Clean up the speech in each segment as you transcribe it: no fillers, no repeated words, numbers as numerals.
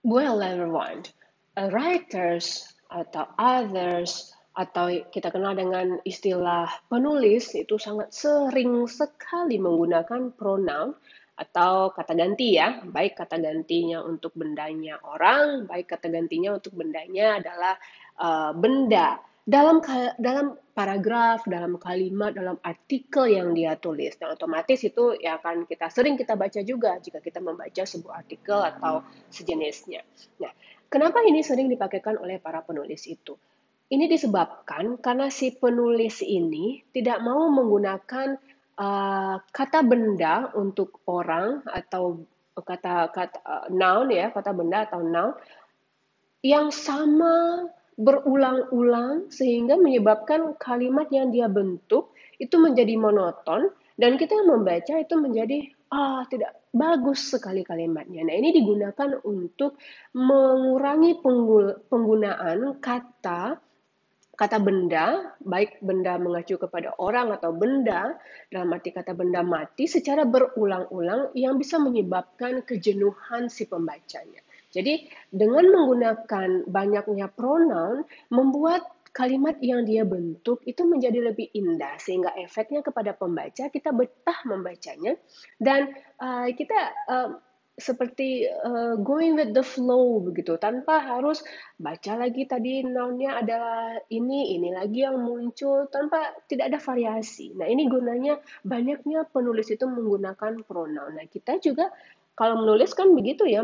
Well, everyone, writers atau others atau kita kenal dengan istilah penulis itu sangat sering sekali menggunakan pronoun atau kata ganti ya, baik kata gantinya untuk bendanya orang, baik kata gantinya untuk bendanya adalah benda. Dalam paragraf, dalam kalimat, dalam artikel yang dia tulis. Dan otomatis itu ya akan sering kita baca juga jika kita membaca sebuah artikel atau sejenisnya. Nah, kenapa ini sering dipakaikan oleh para penulis itu? Ini disebabkan karena si penulis ini tidak mau menggunakan kata benda untuk orang atau kata noun ya, kata benda atau noun yang sama berulang-ulang sehingga menyebabkan kalimat yang dia bentuk itu menjadi monoton dan kita yang membaca itu menjadi tidak bagus sekali kalimatnya. Nah, ini digunakan untuk mengurangi penggunaan kata benda, baik benda mengacu kepada orang atau benda, dalam arti kata benda mati, secara berulang-ulang yang bisa menyebabkan kejenuhan si pembacanya. Jadi, dengan menggunakan banyaknya pronoun, membuat kalimat yang dia bentuk itu menjadi lebih indah, sehingga efeknya kepada pembaca, kita betah membacanya, dan kita seperti going with the flow begitu, tanpa harus baca lagi tadi noun-nya adalah ini lagi yang muncul tanpa tidak ada variasi. Nah, ini gunanya banyaknya penulis itu menggunakan pronoun. Nah, kita juga kalau menulis kan begitu ya,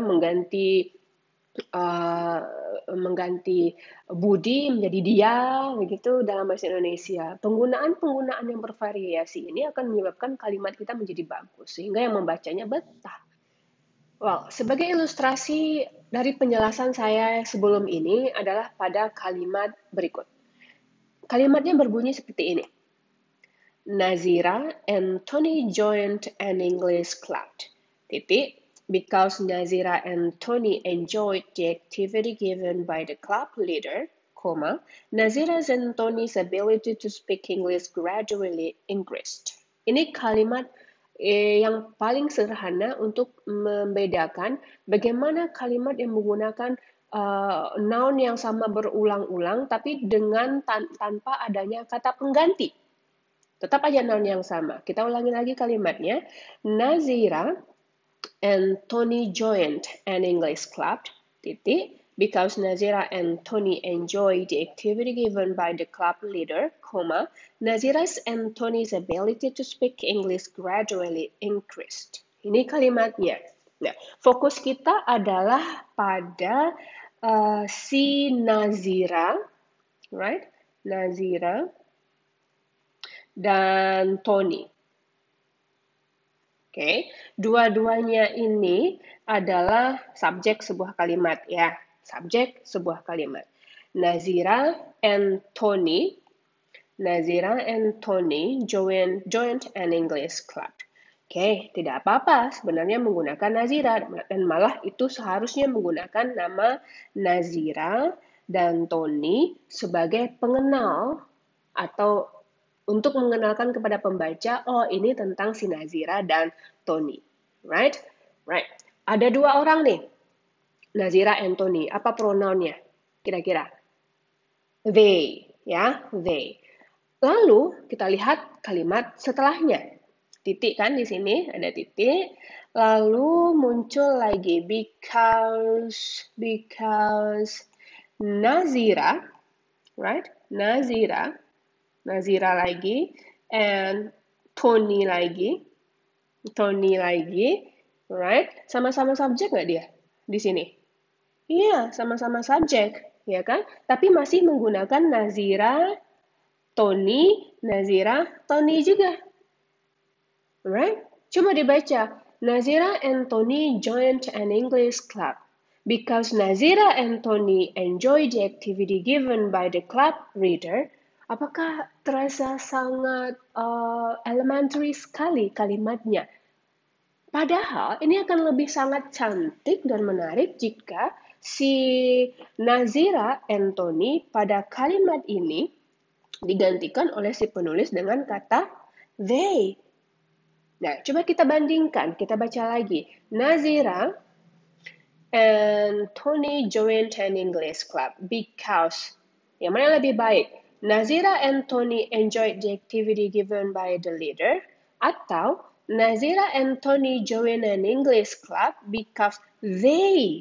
uh, mengganti Budi menjadi dia begitu dalam bahasa Indonesia. Penggunaan-penggunaan yang bervariasi ini akan menyebabkan kalimat kita menjadi bagus sehingga yang membacanya betah. Well, sebagai ilustrasi dari penjelasan saya sebelum ini adalah pada kalimat berikut. Kalimatnya berbunyi seperti ini. Nazira and Tony joined an English club. Titik. Because Nazira and Tony enjoyed the activity given by the club leader, comma, Nazira's and Tony's ability to speak English gradually increased. Ini kalimat yang paling sederhana untuk membedakan bagaimana kalimat yang menggunakan noun yang sama berulang-ulang tapi dengan tanpa adanya kata pengganti. Tetap aja noun yang sama. Kita ulangi lagi kalimatnya. Nazira and Tony joined an English club, titik, because Nazira and Tony enjoy the activity given by the club leader, comma, Nazira's and Tony's ability to speak English gradually increased. Ini kalimatnya. Nah, fokus kita adalah pada si Nazira, right? Nazira dan Tony. Oke, dua-duanya ini adalah subjek sebuah kalimat ya. Subjek sebuah kalimat. Nazira and Tony joined an English club. Oke, tidak apa-apa sebenarnya menggunakan Nazira dan malah itu seharusnya menggunakan nama Nazira dan Tony sebagai pengenal atau untuk mengenalkan kepada pembaca, oh ini tentang si Nazira dan Tony. Right? Right. Ada dua orang nih, Nazira and Tony. Apa pronounnya? Kira-kira? They, ya, they. Lalu kita lihat kalimat setelahnya. Titik kan di sini, ada titik. Lalu muncul lagi because Nazira, right? Nazira lagi, and Tony lagi, right? Sama-sama subjek nggak dia di sini? Iya, sama-sama subjek, ya kan? Tapi masih menggunakan Nazira, Tony juga, right? Coba dibaca. Nazira and Tony joined an English club. Because Nazira and Tony enjoy the activity given by the club reader, apakah terasa sangat elementary sekali kalimatnya? Padahal ini akan lebih sangat cantik dan menarik jika si Nazira and Tony pada kalimat ini digantikan oleh si penulis dengan kata they. Nah, coba kita bandingkan, kita baca lagi. Nazira and Tony joined an English club because yang mana lebih baik? Nazira and Tony enjoyed the activity given by the leader atau Nazira and Tony joined an English club because they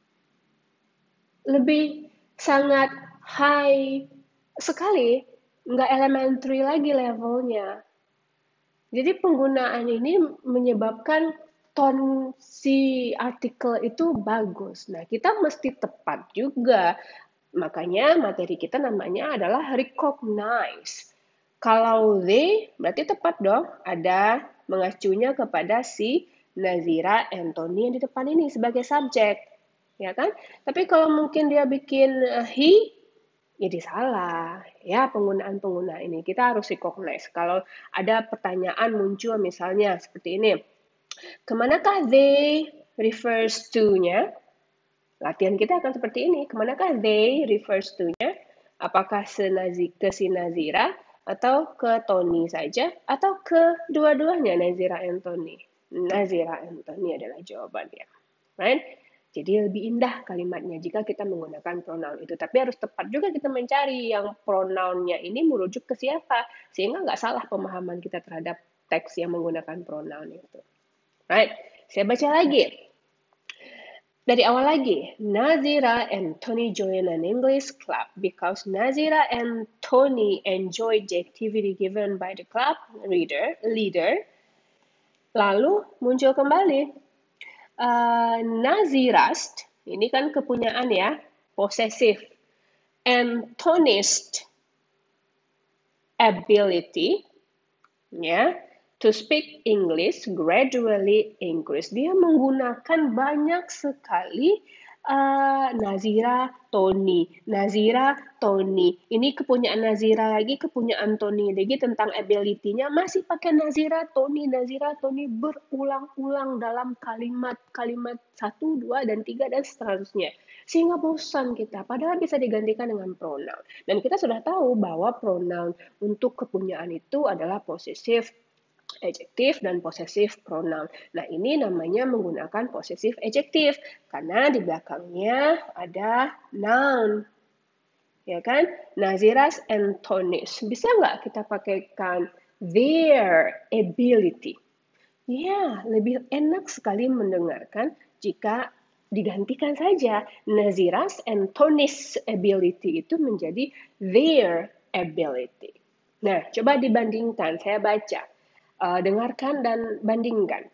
lebih sangat high sekali, nggak elementary lagi levelnya. Jadi penggunaan ini menyebabkan tone si artikel itu bagus. Nah, kita mesti tepat juga. Makanya materi kita namanya adalah recognize. Kalau they, berarti tepat dong. Ada mengacunya kepada si Nazira Anthony yang di depan ini sebagai subjek. Ya kan? Tapi kalau mungkin dia bikin he, jadi salah. Ya, penggunaan-penggunaan ini kita harus recognize. Kalau ada pertanyaan muncul misalnya seperti ini. Kemanakah they refers to-nya? Latihan kita akan seperti ini. Kemanakah they refers to-nya? Apakah ke si Nazira atau ke Tony saja atau ke dua-duanya Nazira and Tony? Nazira and Tony adalah jawabannya. Right? Jadi lebih indah kalimatnya jika kita menggunakan pronoun itu. Tapi harus tepat juga kita mencari yang pronounnya ini merujuk ke siapa. Sehingga nggak salah pemahaman kita terhadap teks yang menggunakan pronoun itu. Right? Saya baca lagi. Dari awal lagi. Nazira and Tony joined an English club because Nazira and Tony enjoyed the activity given by the club leader. Lalu muncul kembali. Nazirast, ini kan kepunyaan ya, possessive, and Tony's ability, ya, to speak English gradually increased. Dia menggunakan banyak sekali Nazira, Tony. Nazira, Tony. Ini kepunyaan Nazira lagi, kepunyaan Tony lagi tentang ability-nya. Masih pakai Nazira, Tony berulang-ulang dalam kalimat 1, 2, dan 3, dan seterusnya. Sehingga bosan kita, padahal bisa digantikan dengan pronoun. Dan kita sudah tahu bahwa pronoun untuk kepunyaan itu adalah possessive adjektif dan possessive pronoun. Nah, ini namanya menggunakan possessive adjektif karena di belakangnya ada noun. Ya kan? Naziras and Tony's. Bisa nggak kita pakaikan their ability? Ya, lebih enak sekali mendengarkan jika digantikan saja Naziras and Tony's ability itu menjadi their ability. Nah, coba dibandingkan. Saya baca. Dengarkan dan bandingkan.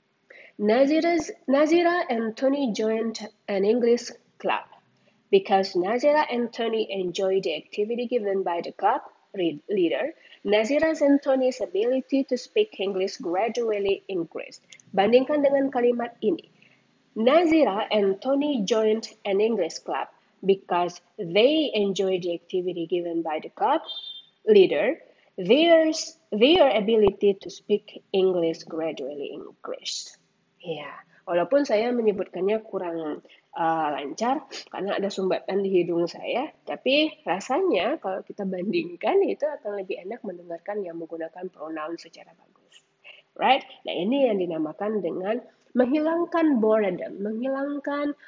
Nazira and Tony joined an English club because Nazira and Tony enjoyed the activity given by the club leader. Nazira's and Tony's ability to speak English gradually increased. Bandingkan dengan kalimat ini. Nazira and Tony joined an English club because they enjoyed the activity given by the club leader. Their ability to speak English gradually increased. Ya, walaupun saya menyebutkannya kurang lancar karena ada sumbatan di hidung saya, tapi rasanya kalau kita bandingkan itu akan lebih enak mendengarkan yang menggunakan pronoun secara bagus. Right? Nah, ini yang dinamakan dengan menghilangkan boredom, menghilangkan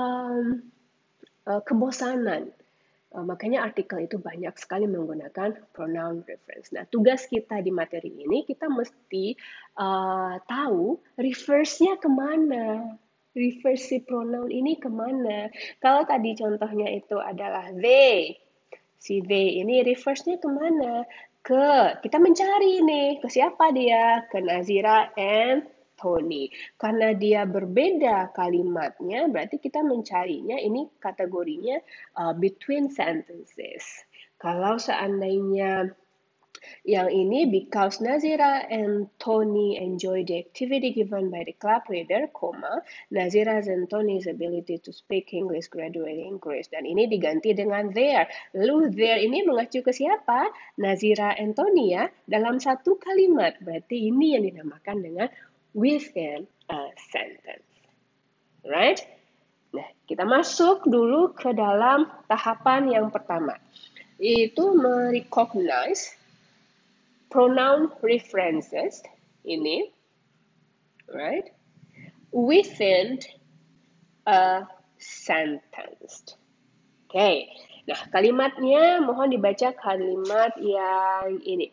kebosanan. Makanya artikel itu banyak sekali menggunakan pronoun reference. Nah, tugas kita di materi ini, kita mesti tahu reverse-nya kemana. Reverse si pronoun ini kemana. Kalau tadi contohnya itu adalah they. Si they ini reverse-nya kemana? Kita mencari nih, ke siapa dia? Ke Nazira and Tony. Karena dia berbeda kalimatnya, berarti kita mencarinya ini kategorinya between sentences. Kalau seandainya yang ini, because Nazira and Tony enjoy the activity given by the club leader, Nazira and Tony's ability to speak English gradually increased. Dan ini diganti dengan their. Lalu their ini mengacu ke siapa? Nazira and Tony ya, dalam satu kalimat. Berarti ini yang dinamakan dengan within a sentence. Right? Nah, kita masuk dulu ke dalam tahapan yang pertama. Itu merecognize pronoun references ini, right? Within a sentence. Oke. Nah, kalimatnya mohon dibaca kalimat yang ini.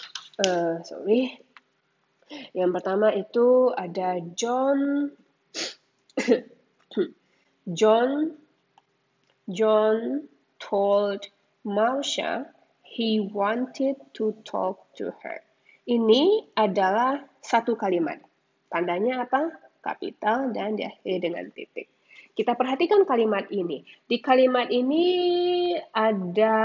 Yang pertama itu ada John told Marsha he wanted to talk to her. Ini adalah satu kalimat. Tandanya apa? Kapital dan diakhiri dengan titik. Kita perhatikan kalimat ini. Di kalimat ini ada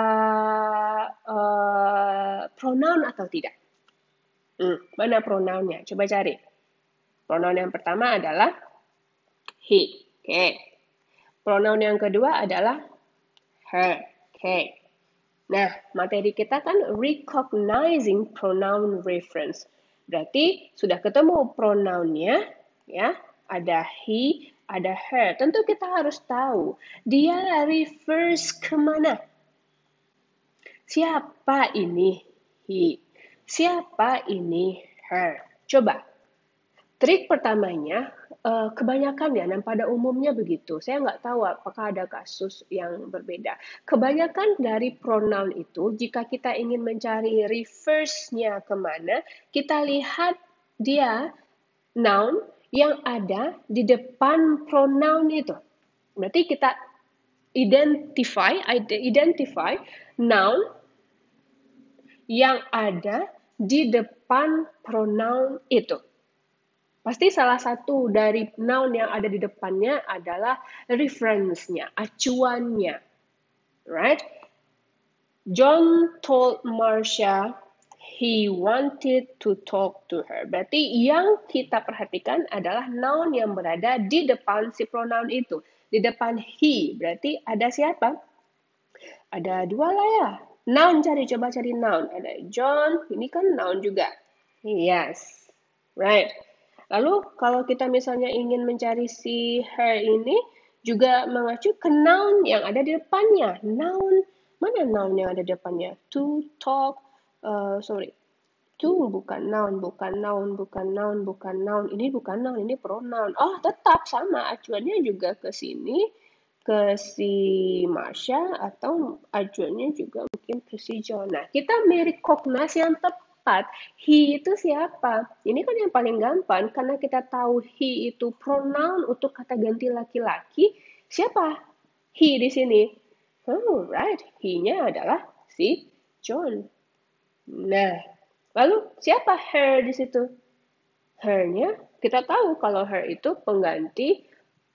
pronoun atau tidak? Mana pronounnya? Coba cari. Pronoun yang pertama adalah he. Oke. Pronoun yang kedua adalah her. Oke. Nah, materi kita kan recognizing pronoun reference. Berarti sudah ketemu pronounnya, ya. Ada he, ada her. Tentu kita harus tahu dia refers kemana. Siapa ini he? Siapa ini her? Coba. Trik pertamanya, kebanyakan ya, dan pada umumnya begitu. Saya nggak tahu apakah ada kasus yang berbeda. Kebanyakan dari pronoun itu, jika kita ingin mencari reverse-nya kemana, kita lihat dia noun yang ada di depan pronoun itu. Berarti kita identify noun yang ada di depan pronoun itu. Pasti salah satu dari noun yang ada di depannya adalah reference-nya, acuannya. Right? John told Marsha he wanted to talk to her. Berarti yang kita perhatikan adalah noun yang berada di depan si pronoun itu. Di depan he. Berarti ada siapa? Ada dua lah ya. Noun coba cari noun. Ada John, ini kan noun juga. Yes. Right. Lalu kalau kita misalnya ingin mencari si her ini, juga mengacu ke noun yang ada di depannya. Noun, mana noun yang ada di depannya? To, talk, to bukan noun. Ini bukan noun, ini pronoun. Oh, tetap sama, acuannya juga ke sini, ke si Marsha, atau acuannya juga mungkin ke si John. Nah, kita merecognize yang tepat. He itu siapa? Ini kan yang paling gampang karena kita tahu he itu pronoun untuk kata ganti laki-laki. Siapa he di sini? Oh, right. He-nya adalah si John. Nah, lalu siapa her di situ? Her-nya kita tahu kalau her itu pengganti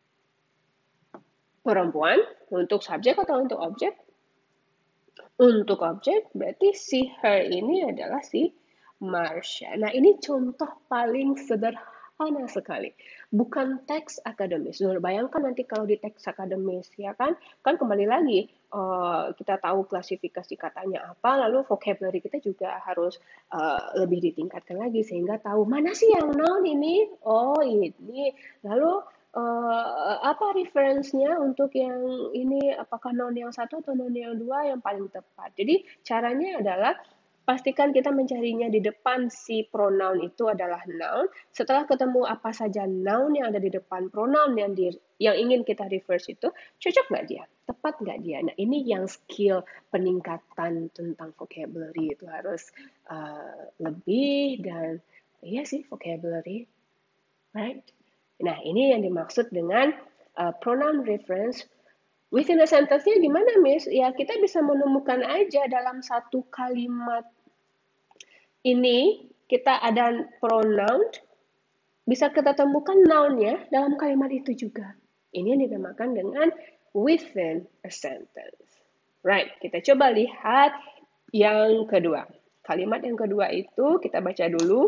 perempuan untuk subjek atau untuk objek? Untuk objek berarti si her ini adalah si Marsha. Nah, ini contoh paling sederhana sekali. Bukan teks akademis. Bayangkan nanti kalau di teks akademis, ya kan? Kan kembali lagi, kita tahu klasifikasi katanya apa, lalu vocabulary kita juga harus lebih ditingkatkan lagi, sehingga tahu mana sih yang noun ini? Oh, ini. Lalu, apa reference-nya untuk yang ini, apakah noun yang satu atau noun yang dua yang paling tepat. Jadi, caranya adalah pastikan kita mencarinya di depan si pronoun itu adalah noun. Setelah ketemu apa saja noun yang ada di depan pronoun yang ingin kita reverse itu, cocok nggak dia? Tepat nggak dia? Nah, ini yang skill peningkatan tentang vocabulary itu harus lebih dan iya sih vocabulary, right? Nah, ini yang dimaksud dengan pronoun reference. Within a sentence-nya gimana, Miss? Ya, kita bisa menemukan aja dalam satu kalimat ini, kita ada pronoun, bisa kita temukan noun-nya dalam kalimat itu juga. Ini yang dinamakan dengan within a sentence. Right, kita coba lihat yang kedua. Kalimat yang kedua itu kita baca dulu.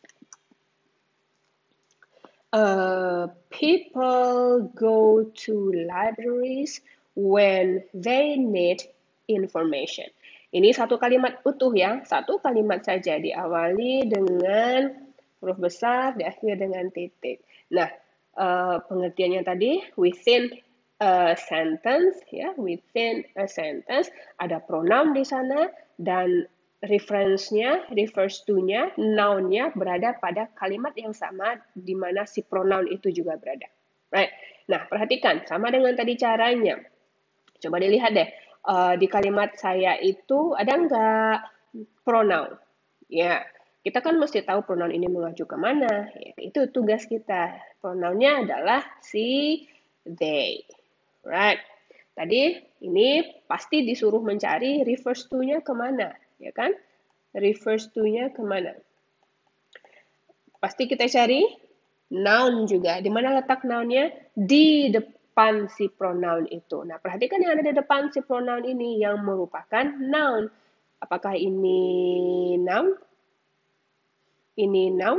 People go to libraries when they need information. Ini satu kalimat utuh ya, satu kalimat saja diawali dengan huruf besar, diakhiri dengan titik. Nah, pengertiannya tadi within a sentence, ya, within a sentence ada pronoun di sana dan reference-nya, refers to-nya, noun-nya berada pada kalimat yang sama di mana si pronoun itu juga berada. Right? Nah, perhatikan, sama dengan tadi caranya. Coba dilihat deh, di kalimat saya itu ada nggak pronoun? Ya, kita kan mesti tahu pronoun ini mengacu ke mana. Ya, itu tugas kita. Pronounnya adalah she, they. Right. Tadi ini pasti disuruh mencari refers to-nya kemana, ya kan? Refers to-nya kemana? Pasti kita cari noun juga. Di mana letak noun-nya? Di depan si pronoun itu. Nah, perhatikan yang ada di depan si pronoun ini yang merupakan noun. Apakah ini noun? Ini noun?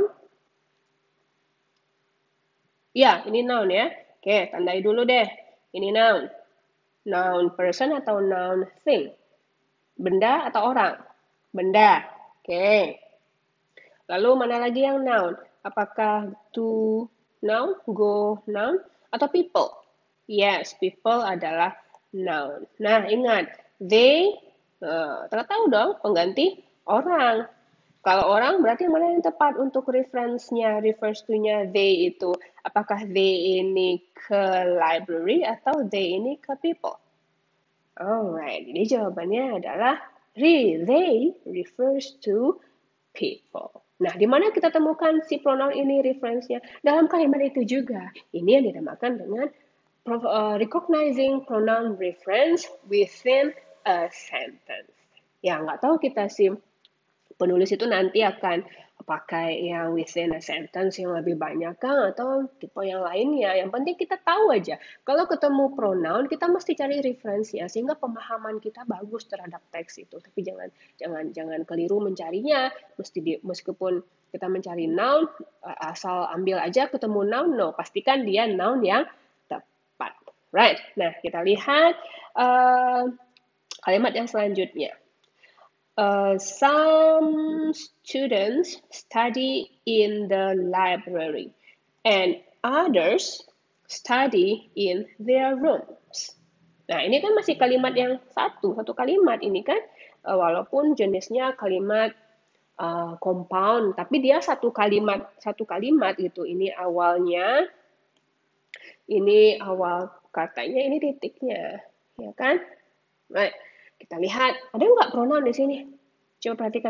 Ya, ini noun ya. Oke, tandai dulu deh. Ini noun. Noun person atau noun thing? Benda atau orang? Benda. Oke. Lalu mana lagi yang noun? Apakah to noun, go noun, atau people? Yes, people adalah noun. Nah, ingat, they, tahu dong, pengganti orang. Kalau orang berarti mana yang tepat untuk reference-nya, refers to-nya they itu? Apakah they ini ke library atau they ini ke people? Alright, jadi jawabannya adalah they refers to people. Nah, di mana kita temukan si pronoun ini reference-nya? Dalam kalimat itu juga. Ini yang dinamakan dengan recognizing pronoun reference within a sentence. Ya, nggak tahu kita sih penulis itu nanti akan pakai yang within a sentence yang lebih banyak kan atau tipe yang lainnya. Yang penting kita tahu aja. Kalau ketemu pronoun kita mesti cari referensinya sehingga pemahaman kita bagus terhadap teks itu. Tapi jangan keliru mencarinya. Meskipun kita mencari noun asal ambil aja ketemu noun, no, pastikan dia noun yang tepat. Right. Nah, kita lihat kalimat yang selanjutnya. Some students study in the library and others study in their rooms. Nah, ini kan masih kalimat yang satu kalimat ini kan, walaupun jenisnya kalimat compound, tapi dia satu kalimat gitu. Ini awal katanya, ini titiknya, ya kan? Right. Kita lihat, ada nggak pronoun di sini? Coba perhatikan.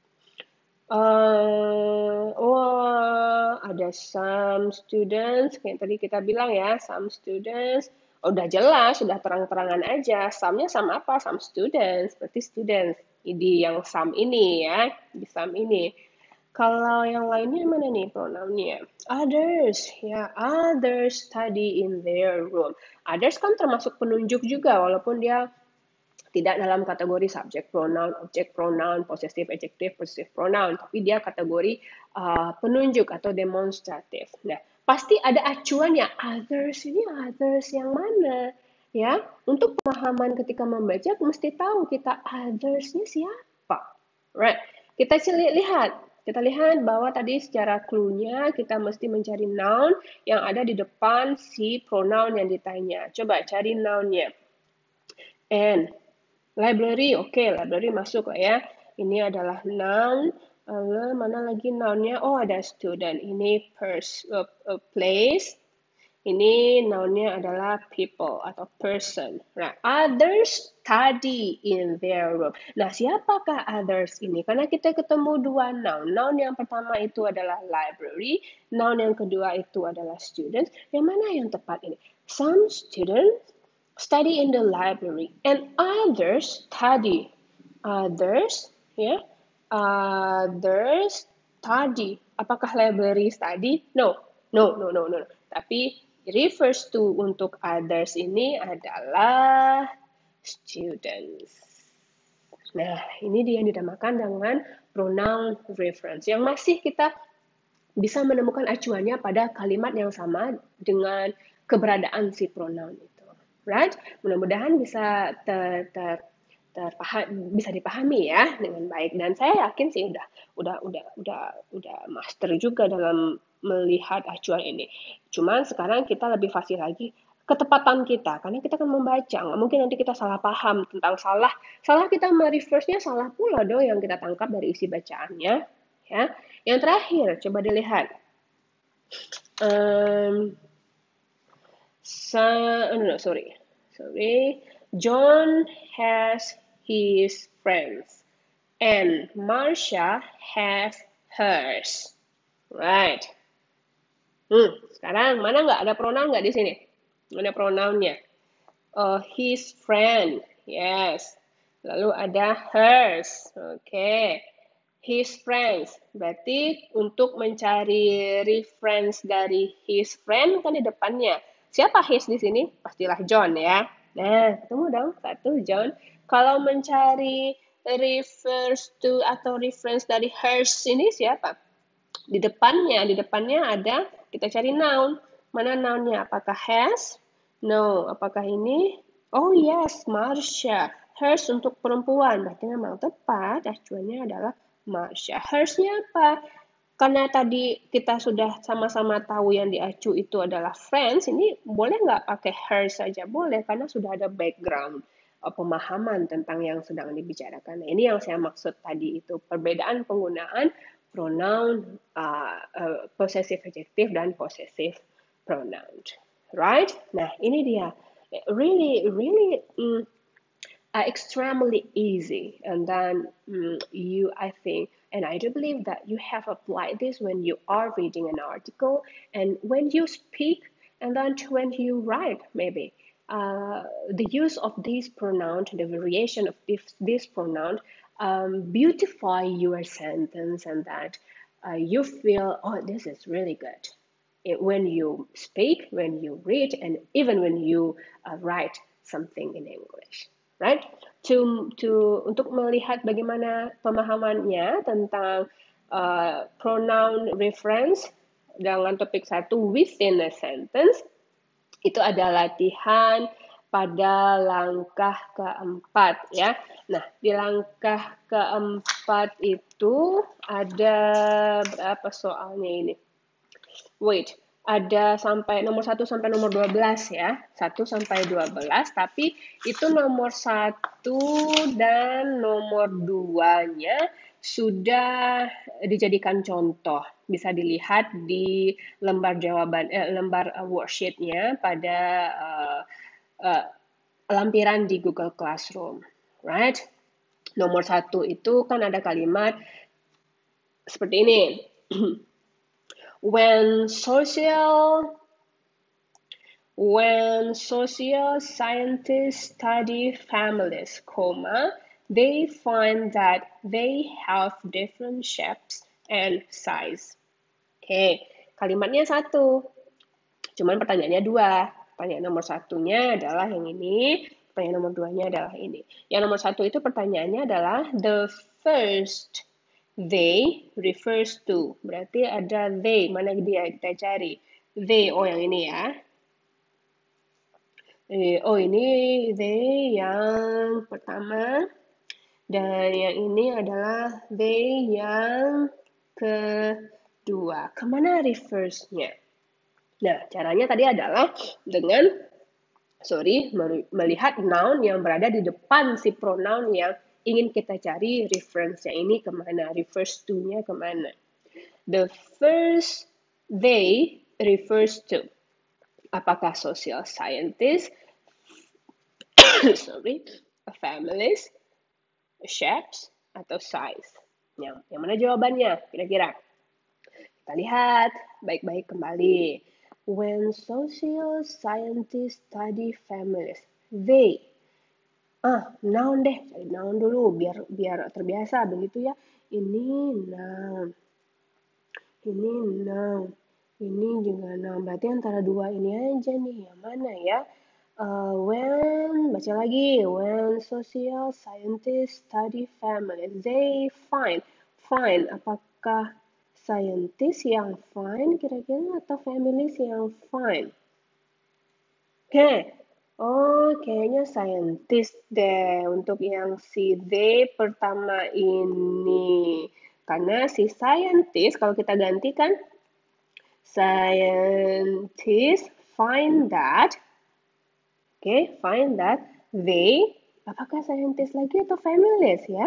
Ada some students, kayak tadi kita bilang ya, some students. Udah jelas, sudah terang-terangan aja. Some-nya sama apa? Some students, berarti students. Di yang some ini ya, di some ini. Kalau yang lainnya mana nih pronounnya? Others, ya, others study in their room. Others kan termasuk penunjuk juga, walaupun dia tidak dalam kategori subject pronoun, object pronoun, possessive adjective, possessive pronoun, tapi dia kategori penunjuk atau demonstratif. Nah, pasti ada acuannya. Others ini others yang mana? Ya, untuk pemahaman ketika membaca mesti tahu kita others-nya siapa. Right. Kita lihat bahwa tadi secara clue-nya kita mesti mencari noun yang ada di depan si pronoun yang ditanya. Coba cari noun-nya. And library, oke, library masuk lah ya. Ini adalah noun. Lalu mana lagi nounnya? Oh, ada student. Ini place. Ini nounnya adalah people atau person. Nah, others study in their room. Nah, siapakah others ini? Karena kita ketemu dua noun. Noun yang pertama itu adalah library. Noun yang kedua itu adalah students. Yang mana yang tepat ini? Some students study in the library and others study. Others study. Apakah library study? No. Tapi refers to untuk others ini adalah students. Nah, ini dia yang dinamakan dengan pronoun reference yang masih kita bisa menemukan acuannya pada kalimat yang sama dengan keberadaan si pronoun itu. Right? Mudah-mudahan bisa bisa dipahami ya dengan baik, dan saya yakin sih udah master juga dalam melihat acuan ini. Cuman sekarang kita lebih fasih lagi ketepatan kita, karena kita kan membaca, nggak mungkin nanti kita salah paham tentang salah kita mereverse-nya salah pula dong yang kita tangkap dari isi bacaannya. Ya, yang terakhir coba dilihat. No, sorry. Sorry. John has his friends and Marsha has hers. Right. Sekarang mana nggak ada pronoun nggak di sini? Mana pronounnya? His friend. Yes. Lalu ada hers. Oke. His friends. Berarti untuk mencari reference dari his friend kan di depannya. Siapa his di sini? Pastilah John ya. Nah, ketemu dong. Satu John. Kalau mencari refers to atau reference dari hers ini siapa? Di depannya ada, kita cari noun. Mana nounnya? Apakah has? No. Apakah ini? Oh yes, Marsha. Hers untuk perempuan. Berarti memang tepat. Acuannya adalah Marsha. Hers-nya apa? Karena tadi kita sudah sama-sama tahu yang diacu itu adalah friends, ini boleh nggak pakai her saja? Boleh, karena sudah ada background pemahaman tentang yang sedang dibicarakan. Nah, ini yang saya maksud tadi itu, perbedaan penggunaan pronoun possessive adjective dan possessive pronoun. Right? Nah, ini dia. Really, really extremely easy. And then I think, and I do believe that you have applied this when you are reading an article and when you speak, and then when you write, maybe. The use of this pronoun, the variation of this pronoun, beautify your sentence, and that you feel, oh, this is really good. When you speak, when you read, and even when you write something in English. Right? Untuk melihat bagaimana pemahamannya tentang pronoun reference dengan topik 1 within a sentence, itu ada latihan pada langkah keempat ya. Nah, di langkah keempat itu ada berapa soalnya ini? Wait, ada sampai nomor 1 sampai nomor 12 ya. 1 sampai 12, tapi itu nomor 1 dan nomor 2-nya sudah dijadikan contoh. Bisa dilihat di lembar jawaban lembar worksheet-nya pada lampiran di Google Classroom. Right? Nomor 1 itu kan ada kalimat seperti ini. When social scientists study families, they find that they have different shapes and size. Oke, kalimatnya 1. Cuman pertanyaannya 2. Pertanyaan nomor 1-nya adalah yang ini, pertanyaan nomor 2-nya adalah ini. Yang nomor 1 itu pertanyaannya adalah the first they refers to. Berarti ada they. Mana dia? Kita cari. They. Oh, yang ini ya. Oh, ini they yang pertama. Dan yang ini adalah they yang kedua. Kemana refers-nya? Nah, caranya tadi adalah dengan melihat noun yang berada di depan si pronoun yang ingin kita cari reference-nya ini kemana, refers to-nya kemana. The first they refers to. Apakah social scientists, families, shapes, atau size? Yang mana jawabannya? Kira-kira. Kita lihat baik-baik kembali. When social scientists study families, they noun deh, cari noun dulu biar terbiasa begitu ya. Ini noun, ini juga noun. Berarti antara dua ini aja nih, yang mana ya? Baca lagi. When social scientists study families, they find. Apakah scientist yang find kira-kira atau families yang find? Oke. Oh, kayaknya scientist deh untuk yang si they pertama ini. Karena si scientist, kalau kita gantikan, scientists find that, find that they, apakah scientist lagi atau families ya?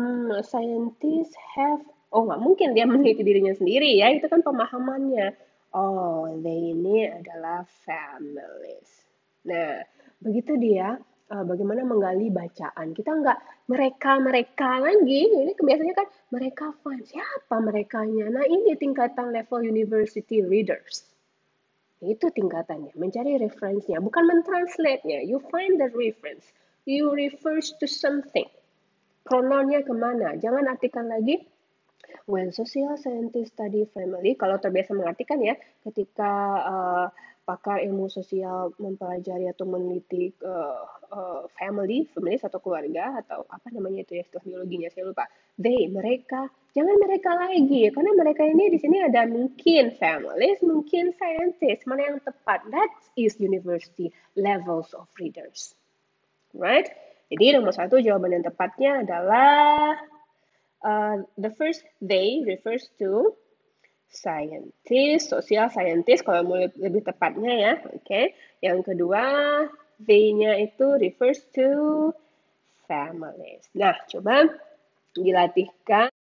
Scientists have, oh nggak mungkin dia meneliti dirinya sendiri ya, itu kan pemahamannya. Oh, they ini adalah families. Nah, begitu dia bagaimana menggali bacaan. Kita nggak mereka-mereka lagi. Ini biasanya kan mereka fun. Siapa merekanya? Nah, ini tingkatan level university readers. Itu tingkatannya, mencari referensinya, bukan mentranslate-nya. You find the reference. You refers to something. Pronounnya kemana? Jangan artikan lagi when social scientists study family, kalau terbiasa mengartikan ya, ketika pakar ilmu sosial mempelajari atau meneliti family, atau keluarga atau apa namanya itu ya istilah biologinya saya lupa. They, mereka, jangan mereka lagi karena mereka ini di sini ada mungkin families, mungkin scientists, mana yang tepat? That is university levels of readers, right? Jadi nomor satu jawaban yang tepatnya adalah the first they refers to scientist, social scientist kalau mau lebih tepatnya ya, oke. Okay. Yang kedua, they-nya itu refers to families. Nah, coba dilatihkan